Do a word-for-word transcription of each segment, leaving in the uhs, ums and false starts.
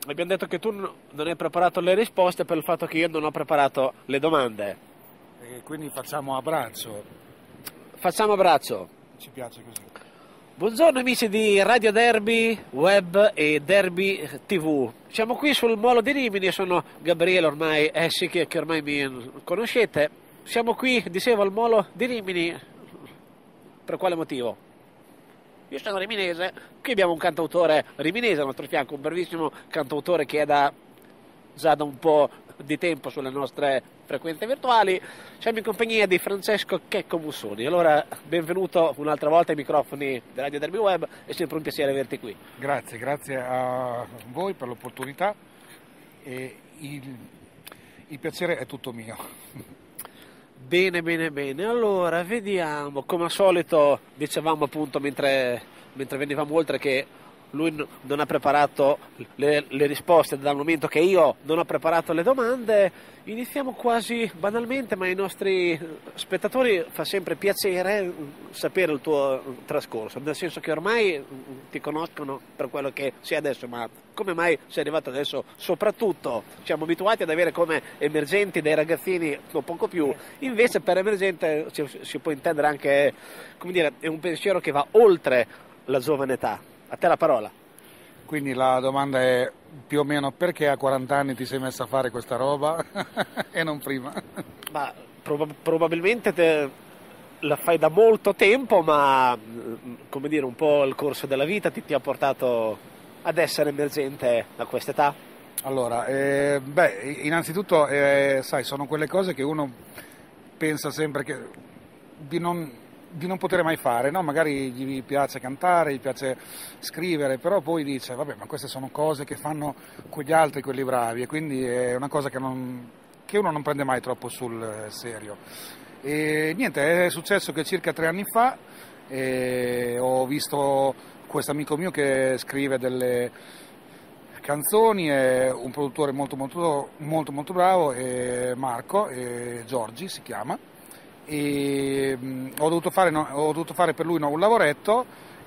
abbiamo detto che tu n- non hai preparato le risposte per il fatto che io non ho preparato le domande. E quindi facciamo a braccio, Facciamo abbraccio. ci piace così. Buongiorno amici di Radio Derby Web e Derby tivù. Siamo qui sul Molo di Rimini, io sono Gabriele, ormai eh sì che, che ormai mi conoscete. Siamo qui, dicevo, al Molo di Rimini. Per quale motivo? Io sono riminese, qui abbiamo un cantautore riminese al nostro fianco, un bravissimo cantautore che è da già da un po' di tempo sulle nostre frequenze virtuali. Siamo in compagnia di Francesco Checco Mussoni. Allora, benvenuto un'altra volta ai microfoni di Radio Derby Web, è sempre un piacere averti qui. Grazie, grazie a voi per l'opportunità e il, il piacere è tutto mio. Bene, bene, bene. Allora, vediamo. Come al solito, dicevamo appunto mentre, mentre venivamo oltre che lui n- non ha preparato le, le risposte dal momento che io non ho preparato le domande. Iniziamo quasi banalmente, ma ai nostri spettatori fa sempre piacere sapere il tuo trascorso, nel senso che ormai ti conoscono per quello che sei adesso, ma come mai sei arrivato adesso? Soprattutto siamo abituati ad avere come emergenti dei ragazzini o poco più, invece per emergente si, si può intendere anche, come dire, è un pensiero che va oltre la giovane età. A te la parola. Quindi la domanda è più o meno perché a quaranta anni ti sei messa a fare questa roba e non prima? Ma prob- probabilmente te la fai da molto tempo, ma come dire, un po' il corso della vita ti, ti ha portato ad essere emergente a quest'età? Allora, eh, beh, innanzitutto, eh, sai, sono quelle cose che uno pensa sempre che di non, di non poter mai fare, no? Magari gli piace cantare, gli piace scrivere, però poi dice, vabbè, ma queste sono cose che fanno quegli altri, quelli bravi, e quindi è una cosa che, non, che uno non prende mai troppo sul serio. E niente, è successo che circa tre anni fa eh, ho visto questo amico mio che scrive delle canzoni, è un produttore molto molto molto molto bravo, è Marco, è Giorgi si chiama, e mh, ho, dovuto fare, no, ho dovuto fare per lui no, un lavoretto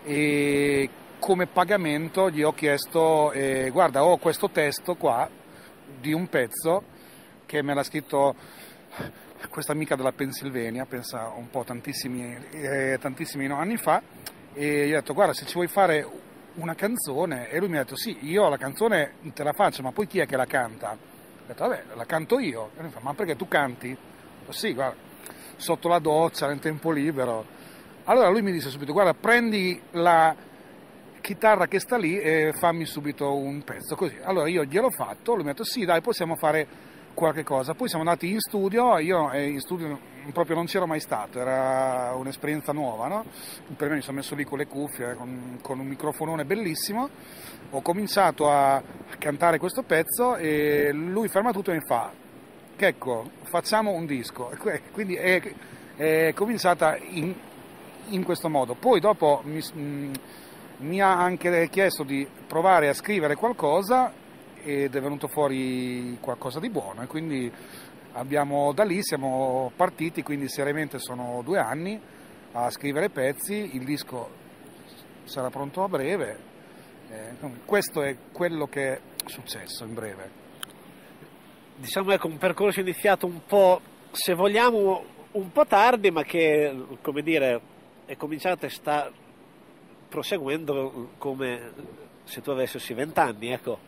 e come pagamento gli ho chiesto eh, guarda, ho questo testo qua di un pezzo che me l'ha scritto questa amica della Pennsylvania, pensa un po' tantissimi, eh, tantissimi anni fa, e gli ho detto guarda, se ci vuoi fare una canzone, e lui mi ha detto sì, io la canzone te la faccio, ma poi chi è che la canta? Ho detto vabbè, la canto io. E lui fa, ma perché tu canti? Ho detto, sì, guarda, sotto la doccia, nel tempo libero. Allora lui mi disse subito guarda, prendi la chitarra che sta lì e fammi subito un pezzo così. Allora io gliel'ho fatto, lui mi ha detto sì dai, possiamo fare qualche cosa. Poi siamo andati in studio, io in studio proprio non c'ero mai stato, era un'esperienza nuova, no? Per me mi sono messo lì con le cuffie, con, con un microfonone bellissimo, ho cominciato a cantare questo pezzo e lui ferma tutto e mi fa Checco, facciamo un disco. Quindi è, è cominciata in, in questo modo. Poi dopo mi, mi ha anche chiesto di provare a scrivere qualcosa ed è venuto fuori qualcosa di buono e quindi abbiamo, da lì siamo partiti, quindi seriamente sono due anni a scrivere pezzi, il disco sarà pronto a breve, eh, questo è quello che è successo in breve. Diciamo ecco un percorso iniziato un po', se vogliamo, un po' tardi, ma che, come dire, è cominciato e sta proseguendo come se tu avessi vent'anni, ecco.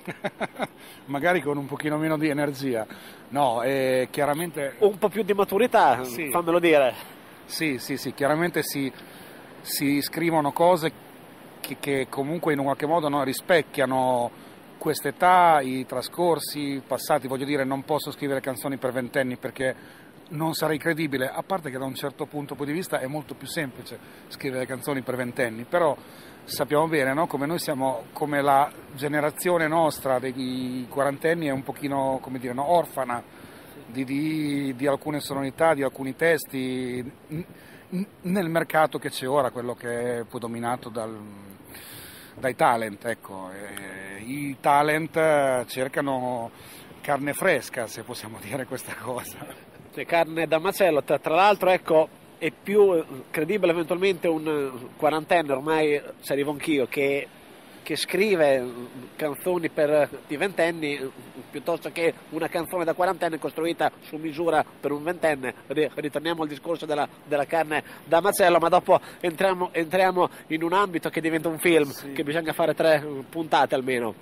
Magari con un pochino meno di energia, no, eh, chiaramente un po' più di maturità, sì. Fammelo dire. Sì, sì, sì, chiaramente si, si scrivono cose che, che comunque in un qualche modo no, rispecchiano quest'età, i trascorsi passati. Voglio dire, non posso scrivere canzoni per ventenni perché non sarei credibile, a parte che da un certo punto di vista è molto più semplice scrivere canzoni per ventenni, però sappiamo bene, no? Come noi siamo, come la generazione nostra dei quarantenni è un pochino, come dire, no? orfana di, di, di alcune sonorità, di alcuni testi, nel mercato che c'è ora, quello che è poi dominato dal, dai talent, ecco. E i talent cercano carne fresca, se possiamo dire questa cosa. C'è carne da macello, tra l'altro, ecco, è più credibile eventualmente un quarantenne, ormai ci arrivo anch'io, che che scrive canzoni per i ventenni piuttosto che una canzone da quarantenne costruita su misura per un ventenne. Ritorniamo al discorso della, della carne da macello, ma dopo entriamo, entriamo in un ambito che diventa un film, sì, che bisogna fare tre puntate almeno.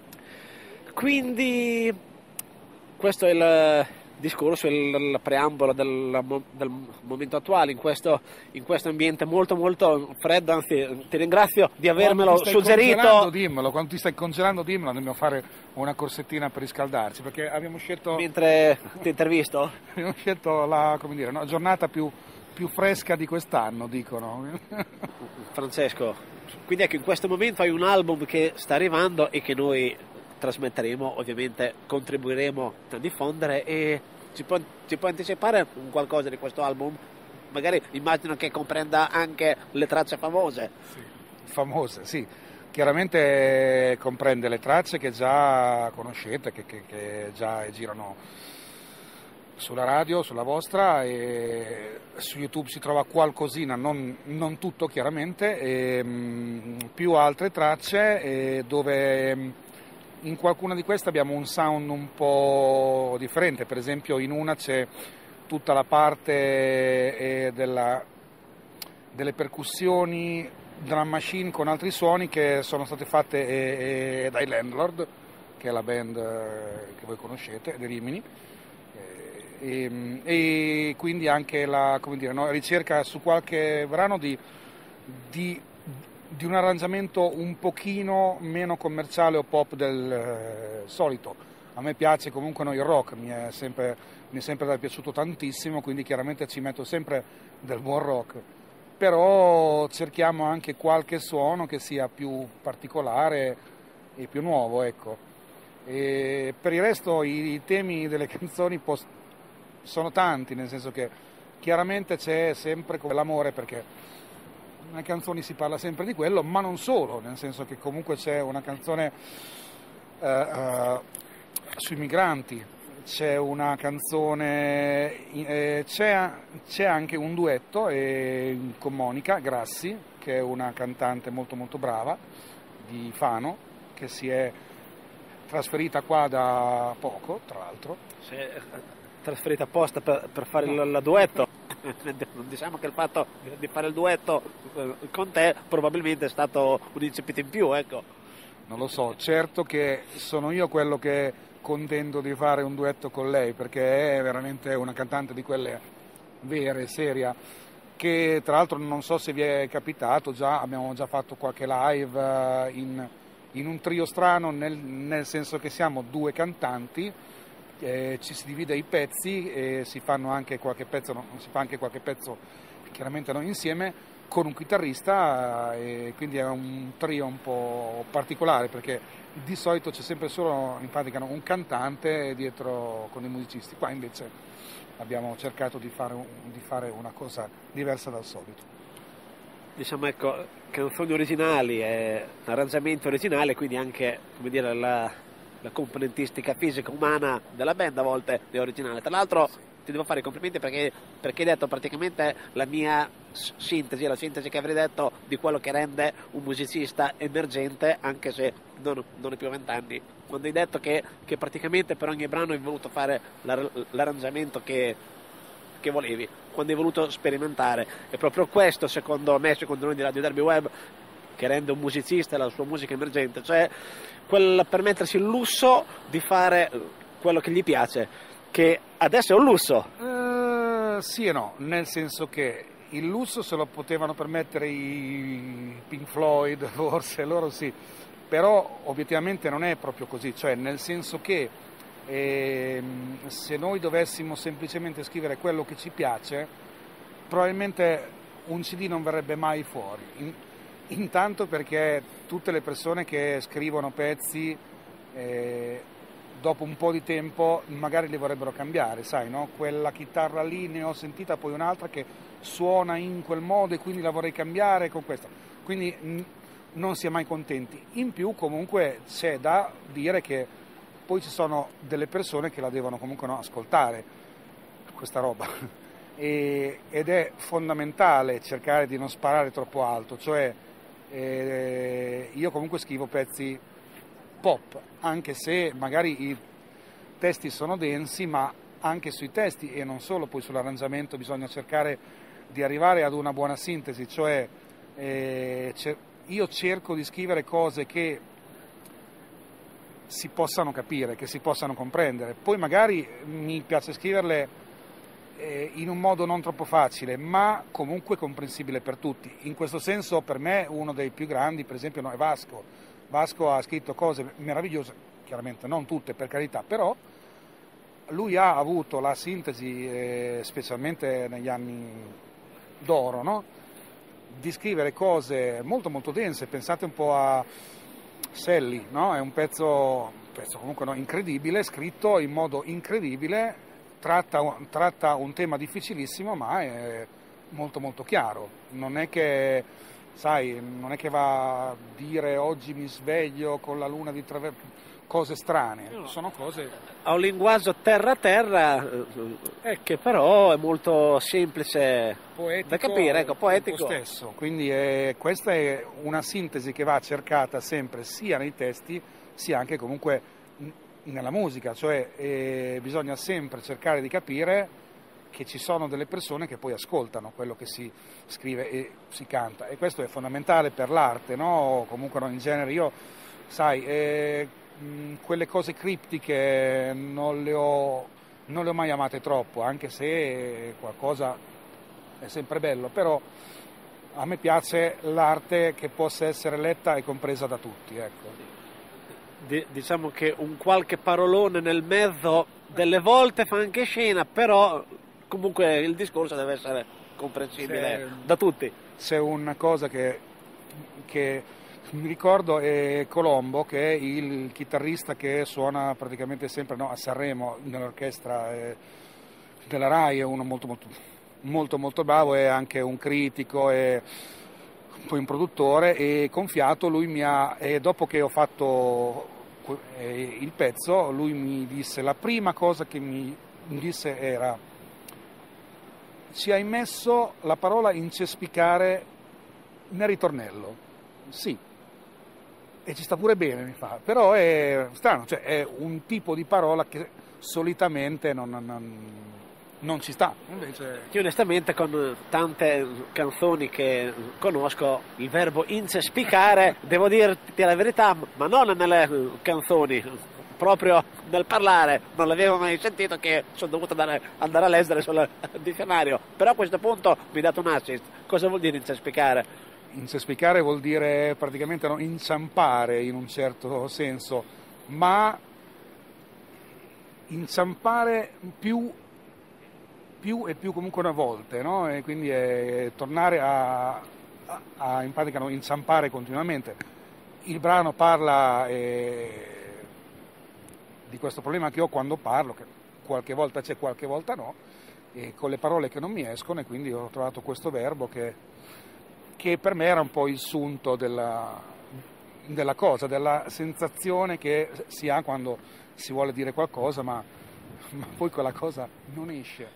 Quindi questo è il discorso, il preambolo del, del momento attuale in questo, in questo ambiente molto molto freddo. Anzi, ti ringrazio di avermelo quando ti stai suggerito. Congelando, dimmelo, quando ti stai congelando dimmelo, dobbiamo fare una corsettina per riscaldarci, perché abbiamo scelto mentre ti intervisto abbiamo scelto la, come dire, una giornata più, più fresca di quest'anno, dicono. Francesco, quindi ecco, in questo momento hai un album che sta arrivando e che noi trasmetteremo, ovviamente contribuiremo a diffondere, e ci può, ci può anticipare qualcosa di questo album? Magari immagino che comprenda anche le tracce famose. Sì, famose, sì. Chiaramente comprende le tracce che già conoscete, che, che, che già girano sulla radio, sulla vostra, e su YouTube si trova qualcosina, non, non tutto chiaramente, e, mh, più altre tracce e dove mh, in qualcuna di queste abbiamo un sound un po' differente. Per esempio in una c'è tutta la parte eh, della, delle percussioni, drum machine con altri suoni che sono state fatte eh, eh, dai Landlord, che è la band eh, che voi conoscete, di Rimini, eh, e, e quindi anche la, come dire, no, ricerca su qualche brano di, di di un arrangiamento un pochino meno commerciale o pop del eh, solito. A me piace comunque no, il rock, mi è sempre, mi è sempre piaciuto tantissimo, quindi chiaramente ci metto sempre del buon rock, però cerchiamo anche qualche suono che sia più particolare e più nuovo, ecco. E per il resto i, i temi delle canzoni post- sono tanti, nel senso che chiaramente c'è sempre l'amore, perché nelle canzoni si parla sempre di quello, ma non solo, nel senso che comunque c'è una canzone eh, eh, sui migranti, c'è una canzone, eh, c'è, c'è anche un duetto eh, con Monica Grassi, che è una cantante molto molto brava di Fano, che si è trasferita qua da poco, tra l'altro. Si è trasferita apposta per, per fare no. il, il duetto. Diciamo che il fatto di fare il duetto con te probabilmente è stato un incipit in più, ecco. Non lo so, certo che sono io quello che contento di fare un duetto con lei, perché è veramente una cantante di quelle vere, seria, che tra l'altro non so se vi è capitato, già abbiamo già fatto qualche live in, in un trio strano, nel, nel senso che siamo due cantanti. Eh, ci si divide i pezzi e si fanno anche qualche pezzo, no, si fa anche qualche pezzo chiaramente non insieme, con un chitarrista, eh, e quindi è un trio un po' particolare, perché di solito c'è sempre solo in pratica un cantante dietro con i musicisti. Qua invece abbiamo cercato di fare, di fare una cosa diversa dal solito. Diciamo, ecco, canzoni originali e arrangiamenti originali, quindi anche, come dire, la la componentistica fisica umana della band a volte è originale. Tra l'altro ti devo fare i complimenti perché, perché hai detto praticamente la mia sintesi, la sintesi che avrei detto di quello che rende un musicista emergente, anche se non, non è più a vent'anni, quando hai detto che, che praticamente per ogni brano hai voluto fare l'arrangiamento che, che volevi, quando hai voluto sperimentare. È proprio questo, secondo me, secondo noi di Radio Derby Web, che rende un musicista la sua musica emergente, cioè quel permettersi il lusso di fare quello che gli piace, che adesso è un lusso. Uh, sì e no, nel senso che il lusso se lo potevano permettere i Pink Floyd, forse loro sì, però obiettivamente non è proprio così, cioè nel senso che eh, se noi dovessimo semplicemente scrivere quello che ci piace, probabilmente un C D non verrebbe mai fuori. In, Intanto perché tutte le persone che scrivono pezzi eh, dopo un po' di tempo magari li vorrebbero cambiare, sai, no? Quella chitarra lì ne ho sentita poi un'altra che suona in quel modo e quindi la vorrei cambiare con questa. Quindi n- non si è mai contenti. In più comunque c'è da dire che poi ci sono delle persone che la devono comunque no, ascoltare questa roba e, ed è fondamentale cercare di non sparare troppo alto, cioè E io comunque scrivo pezzi pop, anche se magari i testi sono densi, ma anche sui testi e non solo, poi sull'arrangiamento bisogna cercare di arrivare ad una buona sintesi, cioè eh, cer- io cerco di scrivere cose che si possano capire, che si possano comprendere, poi magari mi piace scriverle eh, in un modo non troppo facile, ma comunque comprensibile per tutti. In questo senso per me uno dei più grandi, per esempio, no, è Vasco. Vasco ha scritto cose meravigliose, chiaramente non tutte per carità, però lui ha avuto la sintesi, eh, specialmente negli anni d'oro, no? Di scrivere cose molto molto dense. Pensate un po' a Selli, no? È un pezzo, un pezzo comunque no, incredibile, scritto in modo incredibile, tratta, tratta un tema difficilissimo, ma è molto molto chiaro. Non è che, sai, non è che va a dire oggi mi sveglio con la luna di traverso, cose strane, no. Sono cose... Ha un linguaggio terra-terra eh, che però è molto semplice poetico, da capire, ecco, poetico. Stesso. Quindi è, questa è una sintesi che va cercata sempre sia nei testi sia anche comunque nella musica, cioè eh, bisogna sempre cercare di capire che ci sono delle persone che poi ascoltano quello che si scrive e si canta, e questo è fondamentale per l'arte, no? Comunque no, in genere io, sai, eh, quelle cose criptiche non le, ho, non le ho mai amate troppo, anche se qualcosa è sempre bello, però a me piace l'arte che possa essere letta e compresa da tutti, ecco. D- diciamo che un qualche parolone nel mezzo delle volte fa anche scena, però comunque il discorso deve essere comprensibile c'è, da tutti. C'è una cosa che, che mi ricordo è Colombo, che è il chitarrista che suona praticamente sempre, no, a Sanremo nell'orchestra eh, della Rai, è uno molto molto molto molto bravo, è anche un critico e poi un produttore, e con fiato lui mi ha, e dopo che ho fatto eh, il pezzo, lui mi disse, la prima cosa che mi disse era: ci hai messo la parola incespicare nel ritornello. Sì, e ci sta pure bene, mi fa, però è strano, cioè è un tipo di parola che solitamente non, non, non ci sta. Invece... Io onestamente con tante canzoni che conosco il verbo incespicare, devo dirti la verità, ma non nelle canzoni, proprio nel parlare, non l'avevo mai sentito, che sono dovuto andare, andare a leggere sul dizionario, però a questo punto mi hai dato un assist. Cosa vuol dire incespicare? Incespicare vuol dire praticamente no, inciampare in un certo senso, ma inciampare più, più e più comunque una volta, no? E quindi è tornare a, a, a in pratica no, inciampare continuamente. Il brano parla eh, di questo problema che ho quando parlo, che qualche volta c'è, qualche volta no, e con le parole che non mi escono, e quindi ho trovato questo verbo che che per me era un po' il sunto della, della cosa, della sensazione che si ha quando si vuole dire qualcosa, ma, ma poi quella cosa non esce.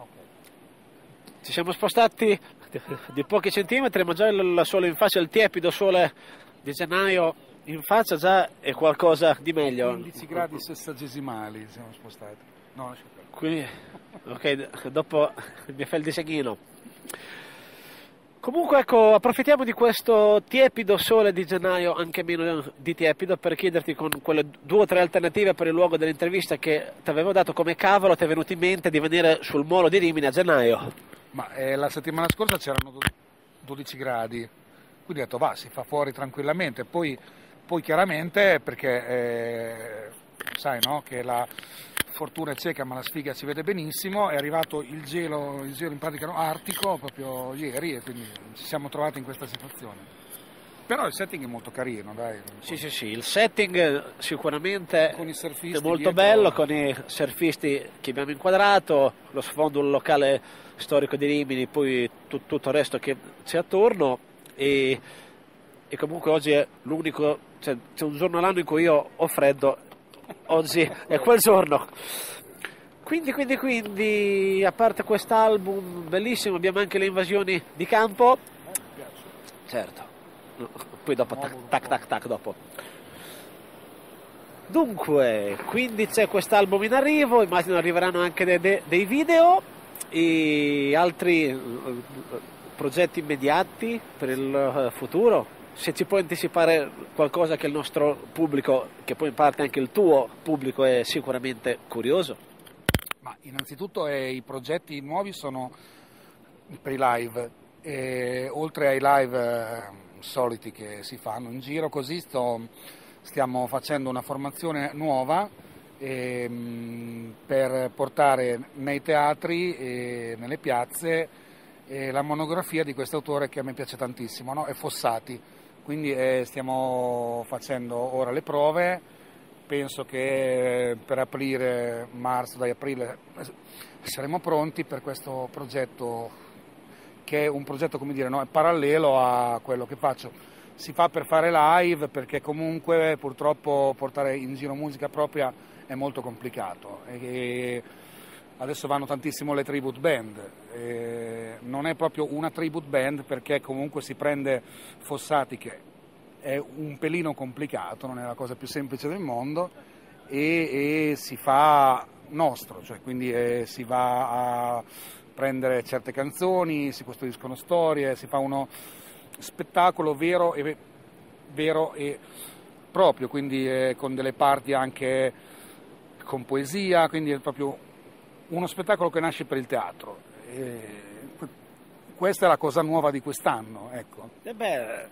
Ci siamo spostati di pochi centimetri, ma già il sole in faccia, il tiepido sole di gennaio in faccia già è qualcosa di meglio. quindici gradi sessagesimali siamo spostati. No, quindi, ok, dopo mi fai il disegnino. Comunque ecco, approfittiamo di questo tiepido sole di gennaio, anche meno di tiepido, per chiederti con quelle due o tre alternative per il luogo dell'intervista che ti avevo dato, come cavolo ti è venuto in mente di venire sul molo di Rimini a gennaio? Ma eh, la settimana scorsa c'erano dodici gradi, quindi ho detto va, si fa fuori tranquillamente, poi, poi chiaramente perché eh, sai no, che la fortuna è cieca ma la sfiga si vede benissimo, è arrivato il gelo, il gelo in pratica no, artico proprio ieri, e quindi ci siamo trovati in questa situazione. Però il setting è molto carino, dai. Sì, sì, sì, il setting sicuramente con i surfisti è molto dietro... bello, con i surfisti che abbiamo inquadrato, lo sfondo locale storico di Rimini, poi tu, tutto il resto che c'è attorno, e, e comunque oggi è l'unico, cioè, c'è un giorno all'anno in cui io ho freddo. Oggi è quel giorno. Quindi, quindi, quindi, a parte quest'album bellissimo, abbiamo anche le invasioni di campo. Eh, mi piace. Certo. poi dopo tac tac tac tac dopo. Dunque, quindi c'è quest'album in arrivo, immagino arriveranno anche de de dei video e altri progetti immediati per il futuro. Se ci puoi anticipare qualcosa che il nostro pubblico, che poi in parte anche il tuo pubblico, è sicuramente curioso. Ma innanzitutto eh, i progetti nuovi sono per i live, e, oltre ai live eh, soliti che si fanno in giro, così sto, stiamo facendo una formazione nuova eh, per portare nei teatri e nelle piazze eh, la monografia di questo autore che a me piace tantissimo, no? È Fossati. Quindi eh, stiamo facendo ora le prove, penso che per aprile, marzo, dai aprile saremo pronti per questo progetto, che è un progetto, come dire, no, è parallelo a quello che faccio. Si fa per fare live, perché comunque purtroppo portare in giro musica propria è molto complicato. E adesso vanno tantissimo le tribute band, eh, non è proprio una tribute band perché comunque si prende Fossati, che è un pelino complicato, non è la cosa più semplice del mondo, e, e si fa nostro, cioè quindi eh, si va a prendere certe canzoni, si costruiscono storie, si fa uno spettacolo vero e, vero e proprio, quindi eh, con delle parti anche con poesia, quindi è proprio uno spettacolo che nasce per il teatro. E questa è la cosa nuova di quest'anno, ecco. E beh,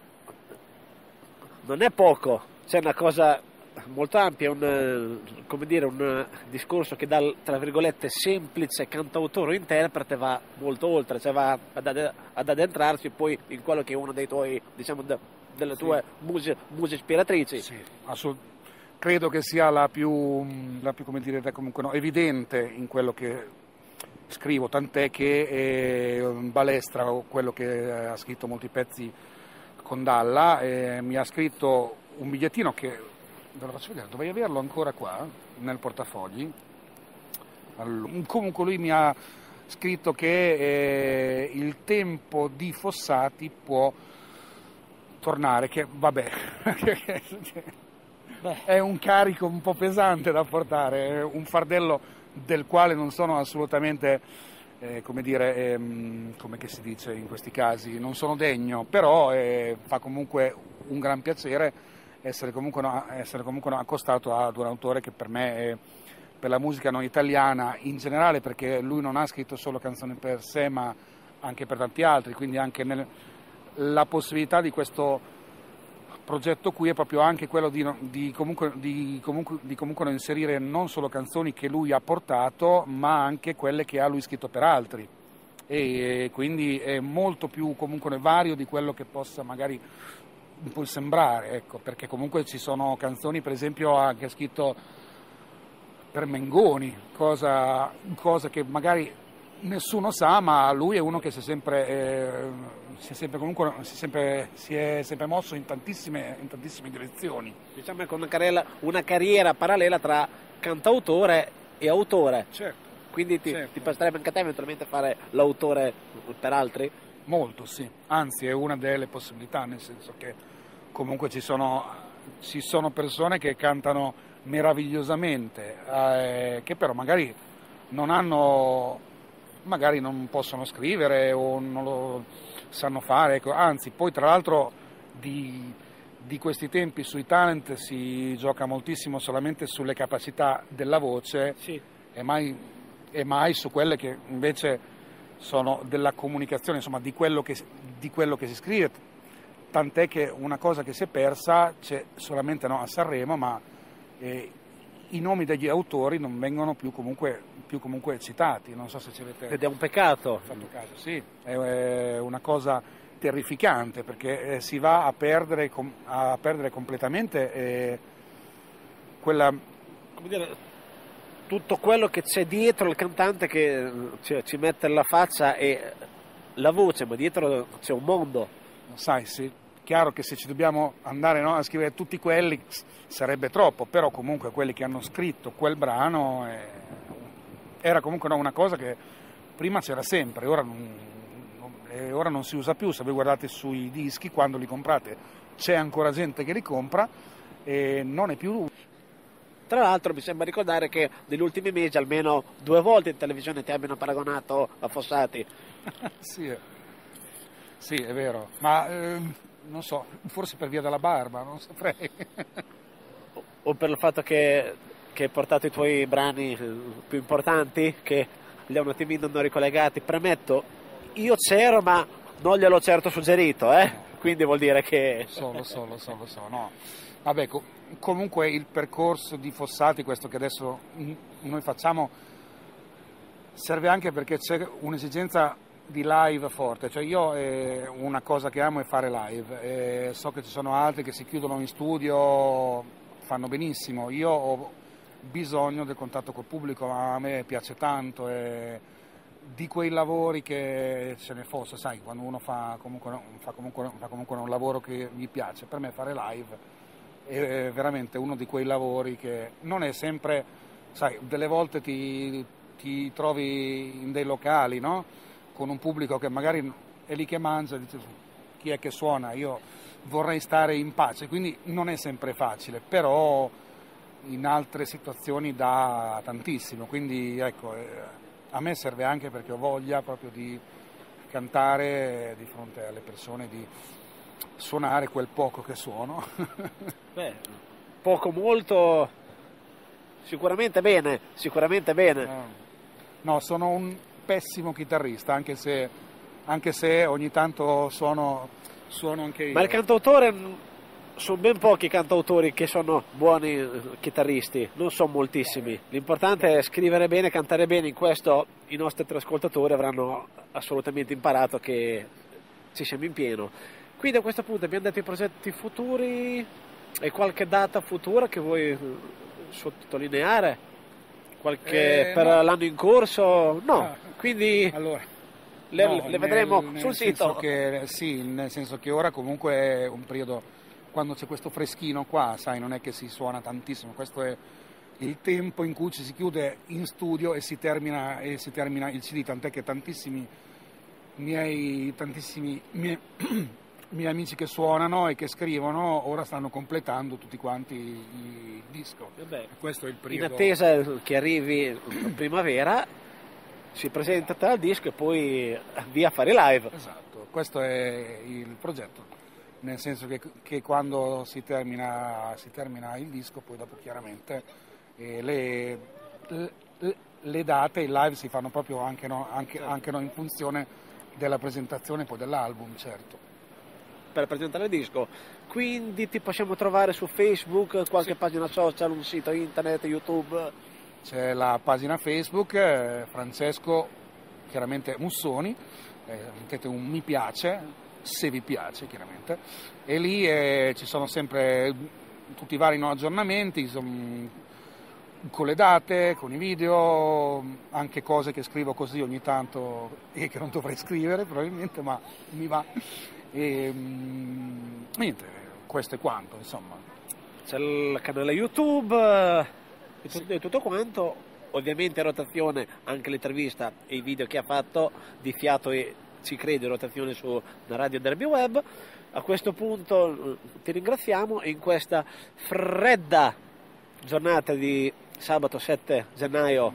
non è poco, c'è una cosa molto ampia, un, come dire, un discorso che dal, tra virgolette, semplice cantautore o interprete va molto oltre, cioè va ad, ad addentrarsi poi in quello che è uno dei tuoi, diciamo, de, delle tue sì. muse, muse ispiratrici. Sì, assolutamente. Credo che sia la più, la più come dire, comunque, no, evidente in quello che scrivo, tant'è che eh, Balestra, quello che ha scritto molti pezzi con Dalla, eh, mi ha scritto un bigliettino che, ve lo faccio vedere, dovrei averlo ancora qua, nel portafogli. Allora, comunque lui mi ha scritto che eh, il tempo di Fossati può tornare, che vabbè... è un carico un po' pesante da portare, è un fardello del quale non sono assolutamente, eh, come dire, ehm, come che si dice in questi casi, non sono degno, però eh, fa comunque un gran piacere essere comunque, no, essere comunque no, accostato ad un autore che per me è, per la musica non italiana in generale, perché lui non ha scritto solo canzoni per sé ma anche per tanti altri, quindi anche nel, la possibilità di questo progetto qui è proprio anche quello di, di, comunque, di, comunque, di comunque inserire non solo canzoni che lui ha portato, ma anche quelle che ha lui scritto per altri, e quindi è molto più comunque vario di quello che possa magari può sembrare, ecco, perché comunque ci sono canzoni, per esempio, che ha scritto per Mengoni, cosa, cosa che magari nessuno sa, ma lui è uno che si è sempre, eh, si è sempre, comunque, si è sempre, si è sempre mosso in tantissime, in tantissime direzioni. Diciamo che una carriera, una carriera parallela tra cantautore e autore. Certo. Quindi ti, certo. ti basterebbe anche a te eventualmente fare l'autore per altri? Molto, sì. Anzi, è una delle possibilità, nel senso che comunque ci sono, ci sono persone che cantano meravigliosamente, eh, che però magari non hanno... magari non possono scrivere o non lo sanno fare, ecco. Anzi, poi tra l'altro di, di questi tempi sui talent si gioca moltissimo solamente sulle capacità della voce, sì. e, mai, e mai su quelle che invece sono della comunicazione, insomma di quello che, di quello che si scrive, tant'è che una cosa che si è persa, c'è solamente no, a Sanremo, ma eh, i nomi degli autori non vengono più comunque, più comunque citati, non so se ci avete ed è un peccato fatto caso. Sì, è una cosa terrificante, perché si va a perdere, a perdere completamente eh, quella, come dire, tutto quello che c'è dietro il cantante, che cioè, ci mette la faccia e la voce, ma dietro c'è un mondo. Sai, sì, chiaro che se ci dobbiamo andare, no, a scrivere tutti quelli sarebbe troppo, però comunque quelli che hanno scritto quel brano eh, era comunque no, una cosa che prima c'era sempre, ora non, non, eh, ora non si usa più. Se voi guardate sui dischi, quando li comprate c'è ancora gente che li compra e non è più lui. Tra l'altro mi sembra ricordare che negli ultimi mesi almeno due volte in televisione ti abbiano paragonato a Fossati. Sì, è, sì, è vero, ma ehm, non so, forse per via della barba, non saprei. O per il fatto che, che hai portato i tuoi brani più importanti, che li ha un attimino non ricollegati. Premetto, io c'ero ma non gliel'ho certo suggerito, eh? Quindi vuol dire che... Lo so, lo so, lo so, lo so, no. Vabbè, co- comunque il percorso di Fossati, questo che adesso noi facciamo, serve anche perché c'è un'esigenza di live forte, cioè io eh, una cosa che amo è fare live, eh, so che ci sono altri che si chiudono in studio, fanno benissimo, io ho bisogno del contatto col pubblico, a me piace tanto, e di quei lavori che ce ne fosse, sai, quando uno fa comunque, fa comunque, fa comunque un lavoro che gli piace, per me fare live è veramente uno di quei lavori che non è sempre, sai, delle volte ti, ti trovi in dei locali, no? Con un pubblico che magari è lì che mangia, dice chi è che suona, io vorrei stare in pace, quindi non è sempre facile, però in altre situazioni dà tantissimo, quindi ecco, eh, a me serve anche perché ho voglia proprio di cantare di fronte alle persone, di suonare quel poco che suono. Beh, poco molto, sicuramente bene, sicuramente bene. No, sono un pessimo chitarrista, anche se, anche se ogni tanto suono, suono anche io. Ma il cantautore, sono ben pochi cantautori che sono buoni chitarristi, non sono moltissimi. L'importante è scrivere bene, cantare bene. In questo i nostri tre ascoltatori avranno assolutamente imparato che ci siamo in pieno. Quindi a questo punto abbiamo detto i progetti futuri e qualche data futura che vuoi sottolineare? Qualche Eh, per no. l'anno in corso? No, Ah, quindi allora, le, no, le vedremo nel, nel sul senso sito. che, sì, nel senso che ora comunque è un periodo, quando c'è questo freschino qua, sai, non è che si suona tantissimo, questo è il tempo in cui ci si chiude in studio e si termina, e si termina il C D, tant'è che tantissimi miei, tantissimi miei, miei amici che suonano e che scrivono ora stanno completando tutti quanti il disco. Vabbè, Questo è il periodo. in attesa che arrivi in primavera si presenta il disco e poi via a fare live. Esatto, questo è il progetto, nel senso che, che quando si termina, si termina il disco poi dopo chiaramente eh, le, le, le date, i live si fanno proprio anche, no, anche, anche no, in funzione della presentazione poi dell'album, certo. Per presentare il disco, quindi ti possiamo trovare su Facebook, qualche Sì. pagina social, un sito internet, YouTube. C'è la pagina Facebook, eh, Francesco chiaramente Mussoni, eh, mettete un mi piace, se vi piace chiaramente, e lì eh, ci sono sempre tutti i vari no, aggiornamenti, insomma, con le date, con i video, anche cose che scrivo così ogni tanto e che non dovrei scrivere probabilmente, ma mi va. E mm, niente, questo è quanto, insomma. C'è il canale YouTube eh, e tutto, e tutto quanto, ovviamente in rotazione anche l'intervista e i video che ha fatto di fiato e ci crede in rotazione su Radio Derby Web. A questo punto eh, ti ringraziamo e in questa fredda giornata di sabato sette gennaio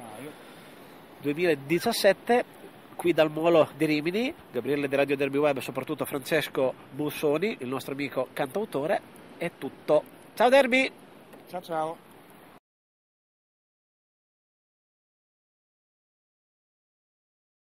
duemiladiciassette, qui dal Molo di Rimini, Gabriele di Radio Derby Web e soprattutto Francesco Mussoni, il nostro amico cantautore, è tutto. Ciao Derby! Ciao ciao!